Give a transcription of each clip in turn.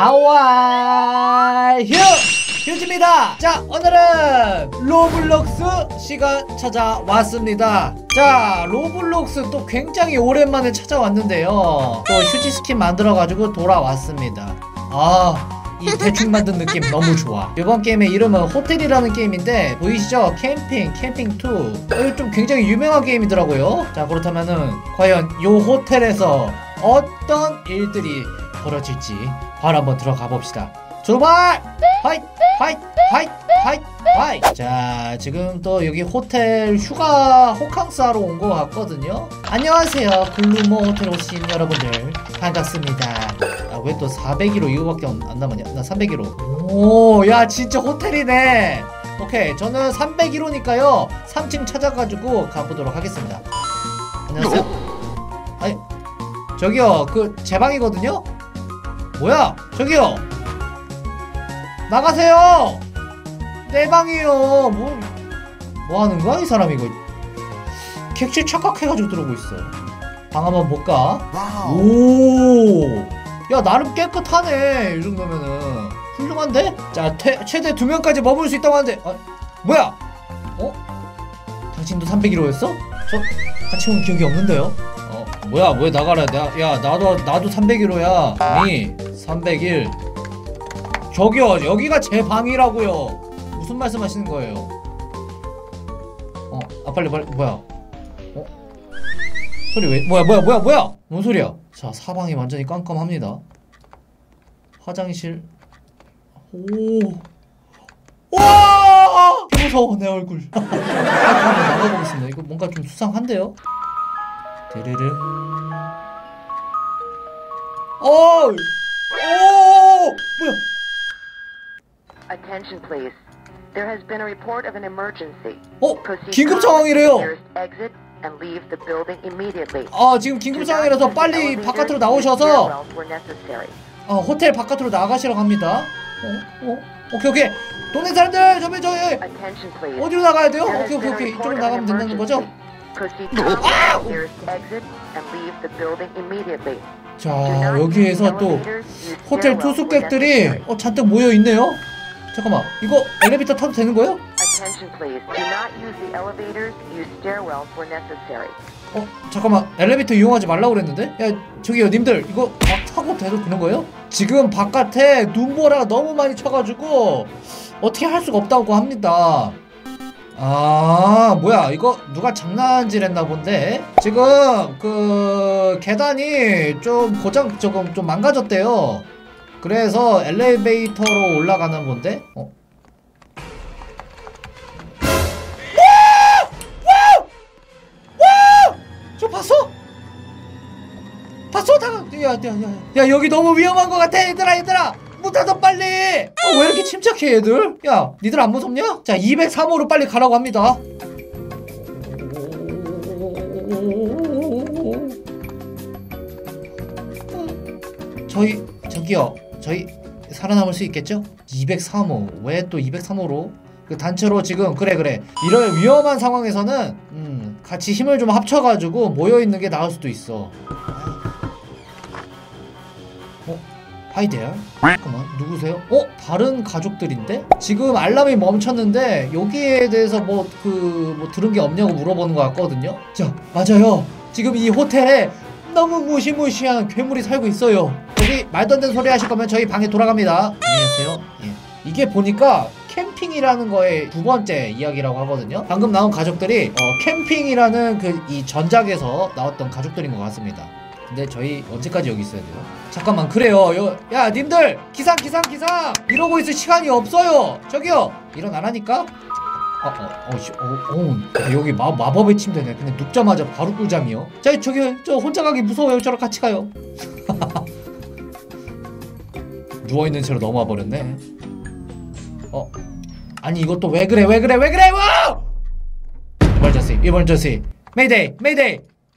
하와이 휴즈입니다. 자, 오늘은 로블록스 시간 찾아왔습니다. 자, 로블록스 또 굉장히 오랜만에 찾아왔는데요, 또 휴지 스킨 만들어가지고 돌아왔습니다. 이 대충 만든 느낌 너무 좋아. 이번 게임의 이름은 호텔이라는 게임인데, 보이시죠? 캠핑2. 좀 굉장히 유명한 게임이더라고요. 자, 그렇다면은 과연 요 호텔에서 어떤 일들이 벌어질지 바로 한번 들어가 봅시다. 출발! 하이! 자, 지금 또 여기 호텔 휴가 호캉스 하러 온 것 같거든요. 안녕하세요, 글루머 호텔 오신 여러분들 반갑습니다. 왜 또 401호 이거밖에 안 남았냐? 나 301호. 오, 야, 진짜 호텔이네. 오케이, 저는 301호니까요 3층 찾아가지고 가보도록 하겠습니다. 안녕하세요. 아니, 저기요, 제 방이거든요? 뭐야? 저기요, 나가세요! 내 방이요. 뭐 하는 거야, 이 사람? 이거 객실 착각해가지고 들어오고 있어. 방 한번 볼까? 오, 야, 나름 깨끗하네. 이 정도면은 훌륭한데? 자, 최대 2명까지 머물 수 있다고 하는데, 뭐야? 당신도 301호였어? 저 같이 온 기억이 없는데요? 뭐야, 왜 나가라. 야, 나도 301호야. 아니, 301. 저기요, 여기가 제 방이라고요. 무슨 말씀 하시는 거예요? 빨리 뭐야? 소리 왜? 뭐야? 뭔 소리야? 자, 사방이 완전히 깜깜합니다. 화장실. 와! 무서워, 내 얼굴. 한번 나가보겠습니다. 이거 뭔가 좀 수상한데요? 드르릉. 뭐야? Attention please. There has been a report of an emergency. 긴급 상황이래요. Exit and leave the building immediately. 지금 긴급 상황이라서 빨리 바깥으로 나오셔서 호텔 바깥으로 나가시라고 합니다. 오케이. 동네 사람들, 저기 어디로 나가야 돼요? 오케이. 이쪽으로 나가면 된다는 거죠? 자, 여기에서 또 호텔 투숙객들이 잔뜩 모여 있네요. 잠깐만, 이거 엘리베이터 타도 되는 거예요? 잠깐만, 엘리베이터 이용하지 말라고 그랬는데? 야, 저기요, 님들, 이거 막 타고 돼도 되는 거예요? 지금 바깥에 눈보라가 너무 많이 쳐가지고 어떻게 할 수가 없다고 합니다. 뭐야, 이거 누가 장난질 했나 본데? 지금 계단이 좀 좀 망가졌대요. 그래서 엘리베이터로 올라가는 건데? 저 봤어? 야, 여기 너무 위험한 것 같아. 얘들아, 문 닫아 빨리. 왜 이렇게 침착해, 얘들? 야, 니들 안 무섭냐? 자, 203호로 빨리 가라고 합니다. 저희 살아남을 수 있겠죠? 203호. 왜 또 203호로? 단체로 지금, 그래. 이런 위험한 상황에서는 같이 힘을 좀 합쳐가지고 모여있는 게 나을 수도 있어. Hi there. 잠깐만, 누구세요? 다른 가족들인데? 지금 알람이 멈췄는데 여기에 대해서 뭐 들은 게 없냐고 물어보는 것 같거든요? 자, 맞아요. 지금 이 호텔에 너무 무시무시한 괴물이 살고 있어요. 여기 말도 안 되는 소리 하실 거면 저희 방에 돌아갑니다. 안녕하세요. 예. 이게 보니까 캠핑이라는 거의 2번째 이야기라고 하거든요. 방금 나온 가족들이 캠핑이라는 이 전작에서 나왔던 가족들인 것 같습니다. 근데 저희 언제까지 여기 있어야 돼요? 잠깐만, 그래요. 야, 님들! 기상! 이러고 있을 시간이 없어요! 저기요! 일어나라니까 여기 마법의 침대네. 근데 눕자마자 바로 꿀잠이요. 자, 저 혼자 가기 무서워요. 저랑 같이 가요. 누워있는 채로 넘어와 버렸네. 아니, 이것도 왜 그래? 와! 이멀전시. 메이데이!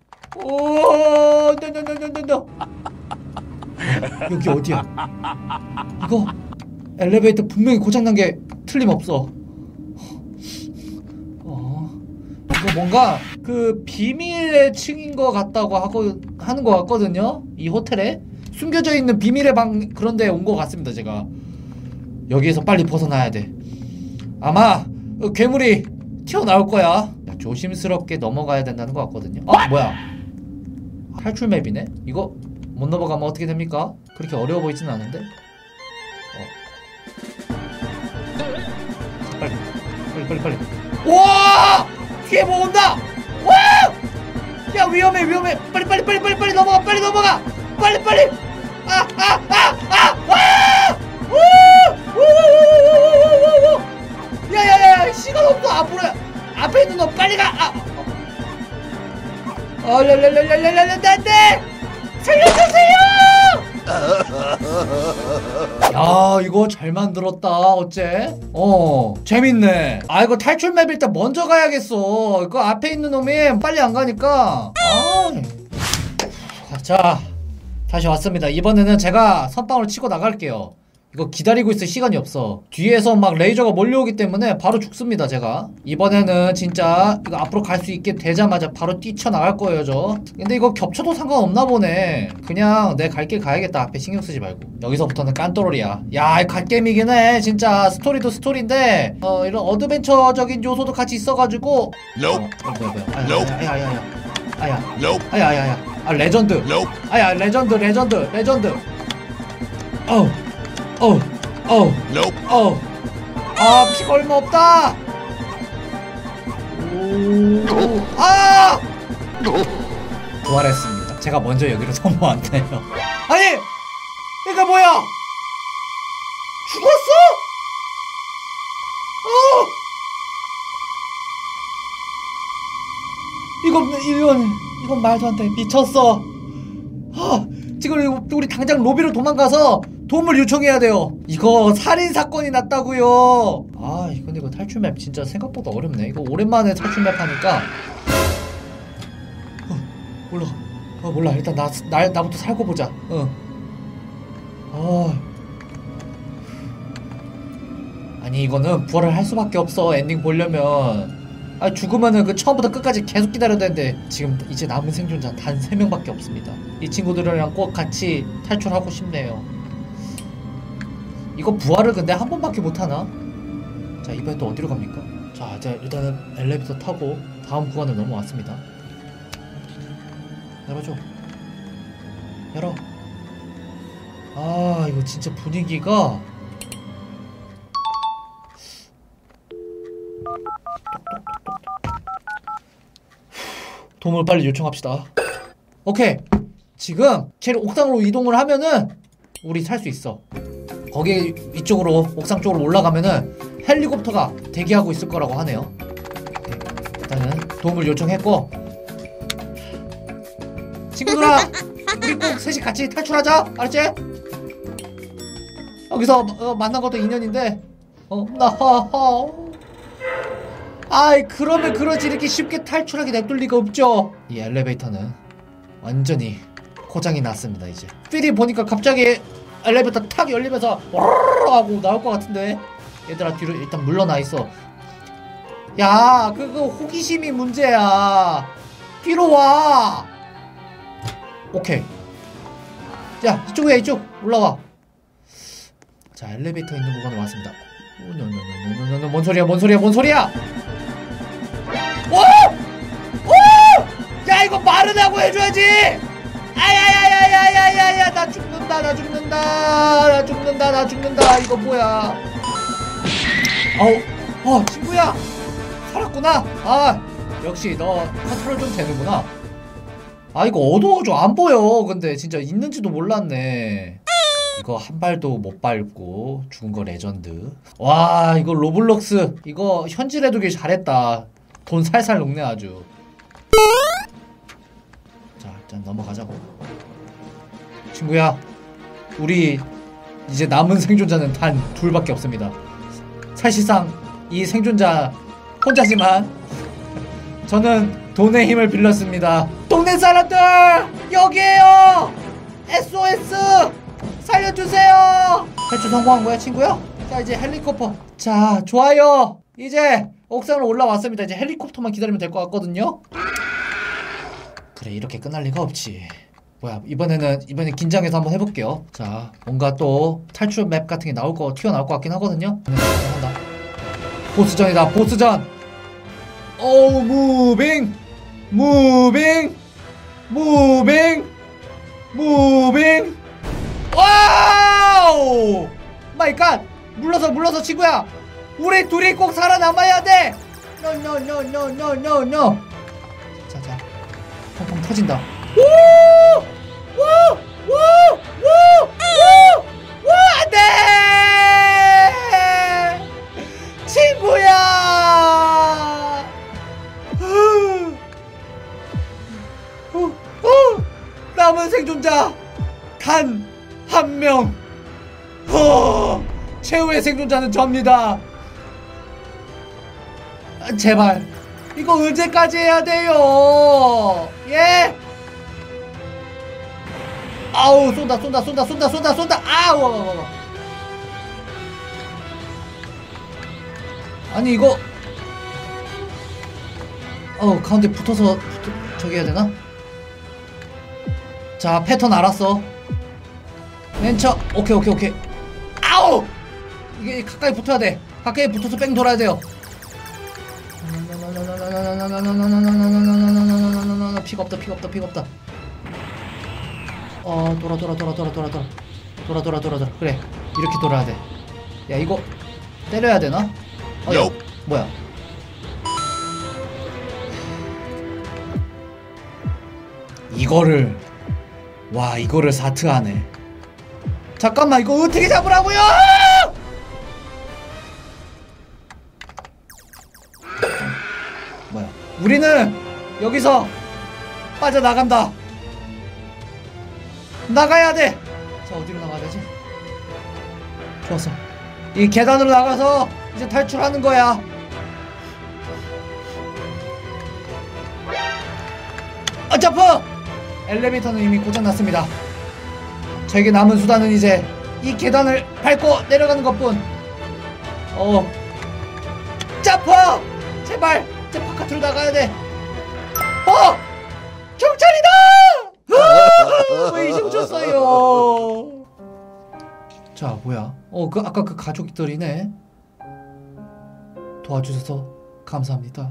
오, no. 여기 어디야? 이거 엘리베이터 분명히 고장난 게 틀림없어. 이거 뭔가 비밀의 층인 것 같다고 하는 것 같거든요. 이 호텔에 숨겨져 있는 비밀의 방 그런 데 온 것 같습니다. 제가 여기에서 빨리 벗어나야 돼. 아마 괴물이 튀어나올 거야. 조심스럽게 넘어가야 된다는 것 같거든요. 뭐야, 탈출 맵이네? 이거 못 넘어가면 어떻게 됩니까? 그렇게 어려워 보이진 않은데? 빨리. 우와! 뒤에 뭐 온다! 와! 야, 위험해. 빨리 넘어가. 빨리. 야야야, 시간 없어. 앞으로 앞에 있는 너 빨리 가. 안돼, 살려주세요. 야, 이거 잘 만들었다. 어째? 재밌네. 이거 탈출 맵일 때 먼저 가야겠어. 이거 앞에 있는 놈이 빨리 안 가니까. 자, 다시 왔습니다. 이번에는 제가 선빵으로 치고 나갈게요. 이거 기다리고 있을 시간이 없어. 뒤에서 막 레이저가 몰려오기 때문에 바로 죽습니다. 제가 이번에는 진짜 이거 앞으로 갈 수 있게 되자마자 바로 뛰쳐나갈 거예요. 근데 이거 겹쳐도 상관없나 보네. 그냥 내 갈 길 가야겠다. 앞에 신경 쓰지 말고. 여기서부터는 깐또로리야. 야, 갓겜이긴 해. 진짜 스토리도 스토리인데 이런 어드벤처적인 요소도 같이 있어가지고. Nope. 아야. Nope. 아야야야. 레전드. Nope. 아야, 레전드. Nope. 피가 얼마 없다. 부활했습니다. 제가 먼저 여기로 넘어왔네요. 아니, 이거 뭐야? 죽었어? 이건 말도 안 돼. 미쳤어. 지금 우리 당장 로비로 도망가서 도움을 요청해야 돼요. 이거 살인사건이 났다고요. 근데 이거 탈출맵 진짜 생각보다 어렵네. 이거 오랜만에 탈출맵 하니까 몰라. 일단 나부터 살고 보자. 아니, 이거는 부활을 할 수밖에 없어. 엔딩 보려면. 죽으면은 그 처음부터 끝까지 계속 기다려야 되는데 지금 이제 남은 생존자 단 3명밖에 없습니다. 이 친구들이랑 꼭 같이 탈출하고 싶네요. 이거 부활을 근데 한 번밖에 못하나? 자, 이번엔 또 어디로 갑니까? 자, 이제 일단은 엘리베이터 타고 다음 구간을 넘어왔습니다. 열어줘. 열어. 이거 진짜 분위기가 도움을 빨리 요청합시다. 오케이. 지금 제일 옥상으로 이동을 하면은 우리 살 수 있어. 거기 이쪽으로 옥상 쪽으로 올라가면은 헬리콥터가 대기하고 있을 거라고 하네요. 일단은 도움을 요청했고, 친구들아, 우리 꼭 셋이 같이 탈출하자. 알았지? 여기서 만난 것도 인연인데 그러면 그러지 이렇게 쉽게 탈출하게 냅둘 리가 없죠. 이 엘리베이터는 완전히 고장이 났습니다. 이제 필이 보니까 갑자기 엘리베이터 탁 열리면서 와르르 하고 나올 것 같은데, 얘들아 뒤로 일단 물러나 있어. 야, 그거 호기심이 문제야. 뒤로 와. 오케이. 자, 이쪽이야. 이쪽 올라와. 자, 엘리베이터 있는 구간으로 왔습니다. 뭔 소리야? 야, 이거 마르다고 해줘야지. 아야야야야야야야, 나 죽는다. 이거 뭐야? 친구야, 살았구나. 역시 너 컨트롤 좀 되는구나. 이거 어두워져. 안 보여. 근데 진짜 있는지도 몰랐네. 이거 한 발도 못 밟고 죽은 거 레전드. 와, 이거 로블록스 이거 현질 해두길 잘했다. 돈 살살 녹네 아주. 자, 일단 넘어가자고. 친구야, 우리 이제 남은 생존자는 단 둘밖에 없습니다. 사실상 이 생존자 혼자지만 저는 돈의 힘을 빌렸습니다. 동네 사람들 여기에요. SOS 살려주세요. 탈출 성공한 거야, 친구야? 자, 이제 헬리콥터. 자, 좋아요. 이제 옥상으로 올라왔습니다. 이제 헬리콥터만 기다리면 될 것 같거든요. 그래, 이렇게 끝날 리가 없지. 뭐야, 이번엔 긴장해서 한번 해볼게요. 자, 뭔가 또 탈출 맵 같은 게 튀어나올 것 같긴 하거든요. 한다. 보스전이다, 보스전! 오, 무빙! 와우! 마이 갓! 물러서 친구야! 우리 둘이 꼭 살아남아야 돼! 노. 자. 펑펑 터진다. 안 돼! 친구야! 남은 생존자 단 한 명. 최후의 생존자는 접니다. 제발 이거 언제까지 해야 돼요? 예? 아우, 쏜다. 아우. 아니 이거 가운데 붙어서 저기 해야 되나? 자, 패턴 알았어. 맨처 오케이. 아우! 이게 가까이 붙어야 돼. 가까이 붙어서 뺑 돌아야 돼요. 피가 없다. 돌아. 그래, 이렇게 돌아야 돼. 야, 이거 때려야 되나? 야, 뭐야? 이거를 사트하네. 잠깐만, 이거 어떻게 잡으라고요? 뭐야? 우리는 여기서 빠져나간다. 나가야 돼. 자, 어디로 나가야 되지? 좋았어. 이 계단으로 나가서 이제 탈출하는 거야. 점프! 엘리베이터는 이미 고장났습니다. 저에게 남은 수단은 이제 이 계단을 밟고 내려가는 것뿐. 점프! 제발! 제 바깥으로 나가야 돼. 경찰이다! 왜 이름 줬어요? 자, 뭐야? 아까 그 가족들이네. 도와주셔서 감사합니다.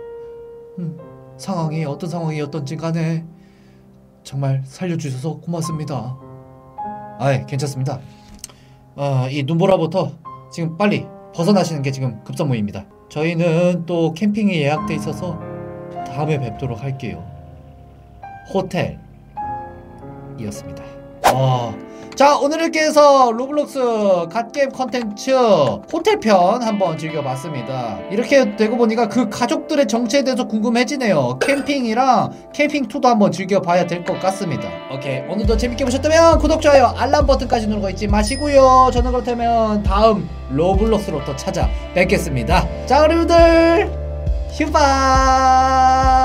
상황이 어떤 상황이었던지 간에 정말 살려주셔서 고맙습니다. 아이, 괜찮습니다. 이 눈보라부터 지금 빨리 벗어나시는 게 지금 급선무입니다. 저희는 또 캠핑이 예약돼 있어서 다음에 뵙도록 할게요. 호텔이었습니다. 자, 오늘 이렇게 해서 로블록스 갓게임 컨텐츠 호텔편 한번 즐겨봤습니다. 이렇게 되고 보니까 그 가족들의 정체에 대해서 궁금해지네요. 캠핑이랑 캠핑2도 한번 즐겨봐야 될 것 같습니다. 오케이, 오늘도 재밌게 보셨다면 구독, 좋아요, 알람 버튼까지 누르고 있지 마시고요. 저는 그렇다면 다음 로블록스로 또 찾아뵙겠습니다. 자, 여러분들 휴바.